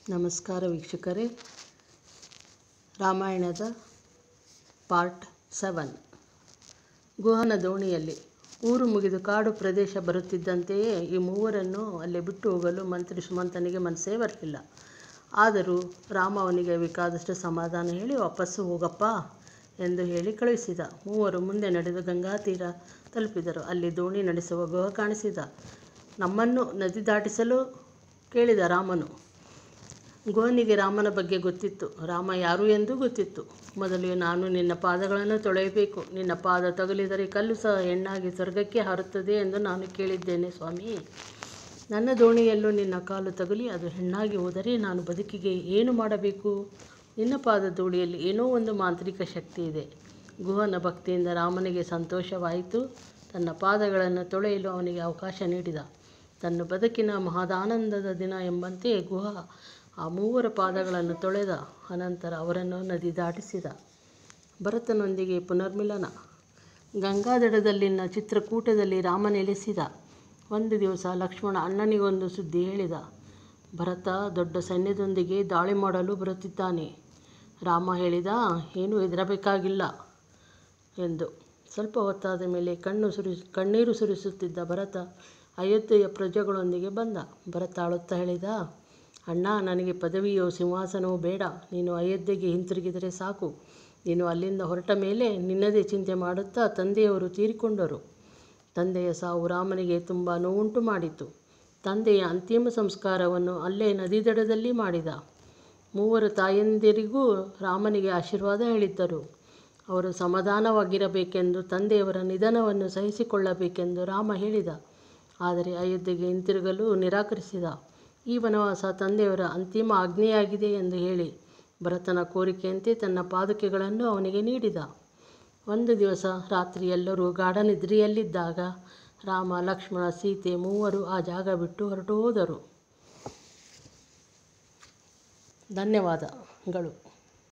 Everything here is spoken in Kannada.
ನಮಸ್ಕಾರ ವೀಕ್ಷಕರೇ. ರಾಮಾಯಣದ ಪಾರ್ಟ್ 7. ಗುಹನ ದೋಣಿಯಲ್ಲಿ ಊರು ಮುಗಿದು ಕಾಡು ಪ್ರದೇಶ ಬರುತ್ತಿದ್ದಂತೆಯೇ ಈ ಮೂವರನ್ನು ಅಲ್ಲೇ ಬಿಟ್ಟು ಹೋಗಲು ಮಂತ್ರಿ ಸುಮಂತನಿಗೆ ಮನಸ್ಸೇ ಬರಲಿಲ್ಲ. ಆದರೂ ರಾಮ ಅವನಿಗೆ ಬೇಕಾದಷ್ಟು ಸಮಾಧಾನ ಹೇಳಿ ವಾಪಸ್ಸು ಹೋಗಪ್ಪ ಎಂದು ಹೇಳಿ ಕಳುಹಿಸಿದ. ಮೂವರು ಮುಂದೆ ನಡೆದು ಗಂಗಾ ತೀರ ತಲುಪಿದರು. ಅಲ್ಲಿ ದೋಣಿ ನಡೆಸುವ ಗುಹ ಕಾಣಿಸಿದ. ನಮ್ಮನ್ನು ನದಿ ದಾಟಿಸಲು ಕೇಳಿದ ರಾಮನು. ಗುಹನಿಗೆ ರಾಮನ ಬಗ್ಗೆ ಗೊತ್ತಿತ್ತು. ರಾಮ ಯಾರು ಎಂದೂ ಗೊತ್ತಿತ್ತು. ಮೊದಲು ನಾನು ನಿನ್ನ ಪಾದಗಳನ್ನು ತೊಳೆಯಬೇಕು. ನಿನ್ನ ಪಾದ ತಗುಲಿದರೆ ಕಲ್ಲು ಸಹ ಹೆಣ್ಣಾಗಿ ಸ್ವರ್ಗಕ್ಕೆ ಹಾರುತ್ತದೆ ಎಂದು ನಾನು ಕೇಳಿದ್ದೇನೆ ಸ್ವಾಮಿ. ನನ್ನ ದೋಣಿಯಲ್ಲೂ ನಿನ್ನ ಕಾಲು ತಗುಲಿ ಅದು ಹೆಣ್ಣಾಗಿ ಹೋದರೆ ನಾನು ಬದುಕಿಗೆ ಏನು ಮಾಡಬೇಕು? ನಿನ್ನ ಪಾದ ಧೂಳಿಯಲ್ಲಿ ಏನೋ ಒಂದು ಮಾಂತ್ರಿಕ ಶಕ್ತಿ ಇದೆ. ಗುಹನ ಭಕ್ತಿಯಿಂದ ರಾಮನಿಗೆ ಸಂತೋಷವಾಯಿತು. ತನ್ನ ಪಾದಗಳನ್ನು ತೊಳೆಯಲು ಅವನಿಗೆ ಅವಕಾಶ ನೀಡಿದ. ತನ್ನ ಬದುಕಿನ ಮಹದಾನಂದದ ದಿನ ಎಂಬಂತೆ ಗುಹ ಆ ಮೂವರ ಪಾದಗಳನ್ನು ತೊಳೆದ ಅನಂತರ ಅವರನ್ನು ನದಿ ದಾಟಿಸಿದ. ಭರತನೊಂದಿಗೆ ಪುನರ್ಮಿಲನ. ಗಂಗಾದಡದಲ್ಲಿನ ಚಿತ್ರಕೂಟದಲ್ಲಿ ರಾಮ ನೆಲೆಸಿದ. ಒಂದು ದಿವಸ ಲಕ್ಷ್ಮಣ ಅಣ್ಣನಿಗೊಂದು ಸುದ್ದಿ ಹೇಳಿದ. ಭರತ ದೊಡ್ಡ ಸೈನ್ಯದೊಂದಿಗೆ ದಾಳಿ ಮಾಡಲು ಬರುತ್ತಿದ್ದಾನೆ. ರಾಮ ಹೇಳಿದ, ಏನೂ ಹೆದರಬೇಕಾಗಿಲ್ಲ ಎಂದು. ಸ್ವಲ್ಪ ಹೊತ್ತಾದ ಮೇಲೆ ಕಣ್ಣೀರು ಸುರಿಸುತ್ತಿದ್ದ ಭರತ ಅಯೋಧ್ಯೆಯ ಪ್ರಜೆಗಳೊಂದಿಗೆ ಬಂದ. ಭರತ ಅಳುತ್ತಾ ಹೇಳಿದ, ಅಣ್ಣ, ನನಗೆ ಪದವಿಯೋ ಸಿಂಹಾಸನವೋ ಬೇಡ. ನೀನು ಅಯೋಧ್ಯೆಗೆ ಹಿಂತಿರುಗಿದರೆ ಸಾಕು. ನೀನು ಅಲ್ಲಿಂದ ಹೊರಟ ಮೇಲೆ ನಿನ್ನದೇ ಚಿಂತೆ ಮಾಡುತ್ತಾ ತಂದೆಯವರು ತೀರಿಕೊಂಡರು. ತಂದೆಯ ಸಾವು ರಾಮನಿಗೆ ತುಂಬ ನೋವುಂಟು ಮಾಡಿತು. ತಂದೆಯ ಅಂತಿಮ ಸಂಸ್ಕಾರವನ್ನು ಅಲ್ಲೇ ನದಿ ದಡದಲ್ಲಿ ಮಾಡಿದ. ಮೂವರು ತಾಯಂದಿರಿಗೂ ರಾಮನಿಗೆ ಆಶೀರ್ವಾದ ಹೇಳಿದ್ದರು. ಅವರು ಸಮಾಧಾನವಾಗಿರಬೇಕೆಂದು, ತಂದೆಯವರ ನಿಧನವನ್ನು ಸಹಿಸಿಕೊಳ್ಳಬೇಕೆಂದು ರಾಮ ಹೇಳಿದ. ಆದರೆ ಅಯೋಧ್ಯೆಗೆ ಹಿಂತಿರುಗಲು ನಿರಾಕರಿಸಿದ. ಈ ವನವಾಸ ತಂದೆಯವರ ಅಂತಿಮ ಆಜ್ಞೆಯಾಗಿದೆ ಎಂದು ಹೇಳಿ ಭರತನ ಕೋರಿಕೆಯಂತೆ ತನ್ನ ಪಾದುಕೆಗಳನ್ನು ಅವನಿಗೆ ನೀಡಿದ. ಒಂದು ದಿವಸ ರಾತ್ರಿ ಎಲ್ಲರೂ ಗಾಢ ನಿದ್ರೆಯಲ್ಲಿದ್ದಾಗ ರಾಮ, ಲಕ್ಷ್ಮಣ, ಸೀತೆ ಮೂವರು ಆ ಜಾಗ ಬಿಟ್ಟು ಹೊರಟು ಹೋದರು. ಧನ್ಯವಾದಗಳು.